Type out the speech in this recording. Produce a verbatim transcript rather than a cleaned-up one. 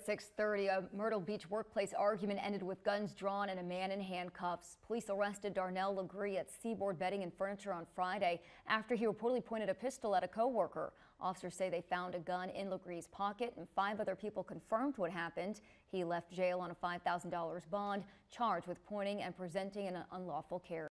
six thirty, a Myrtle Beach workplace argument ended with guns drawn and a man in handcuffs. Police arrested Darnell Legree at Seaboard Bedding and Furniture on Friday after he reportedly pointed a pistol at a coworker. Officers say they found a gun in Legree's pocket, and five other people confirmed what happened. He left jail on a five thousand dollar bond, charged with pointing and presenting an unlawful carry.